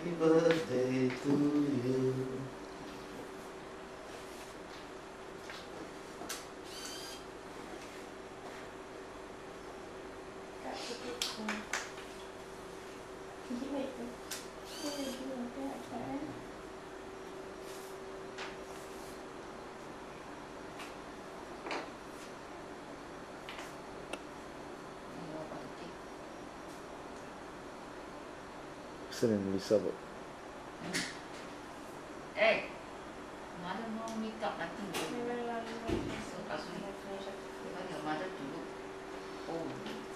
Happy birthday to you. Excellent, Lisa. Hey, mother no makeup, nothing. So ask me, you want your mother to look old.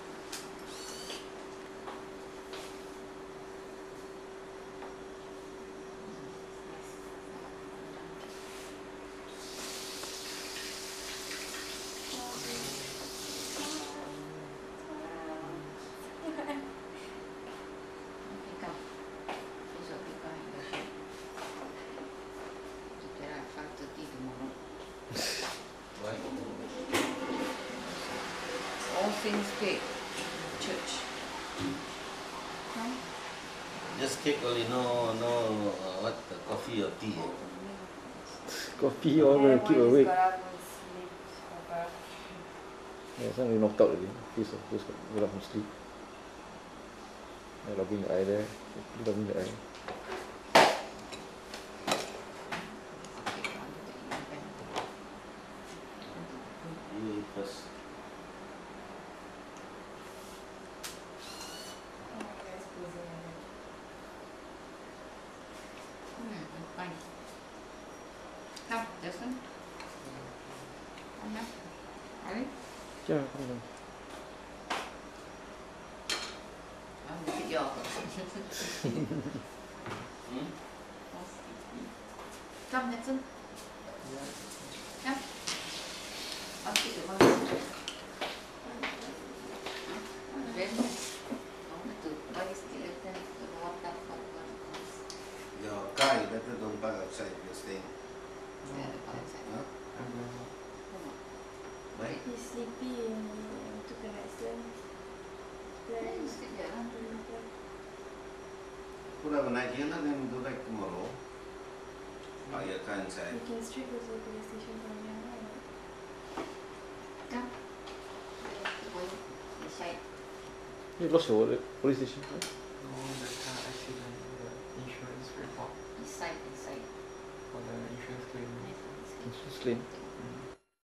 All things cake, church. No? Just cake only, no, what, coffee or tea? Coffee all gonna keep awake. Yeah, some we knocked out already. Please, just go up and sleep. I rubbing the eye there. Rubbing the eye. You eat first. Fine. Come, Justin. Come now. Ready? Yeah, come on. I'll look at your Come, Jackson. Come. I'll take the one. Very nice. I want to buy skeleton to water for Your car, you better don't park outside, you're staying. yeah, the car inside. Huh? Why? He's sleepy and he took a lesson. Yeah, you sit there lah. Put up a night here and then go back tomorrow. Park your car inside. We can straight go to the police station from here. Come. Go inside. You lost your wallet. Police station. No, the car accident, the insurance report Inside. for the insurance claim. It's just clean.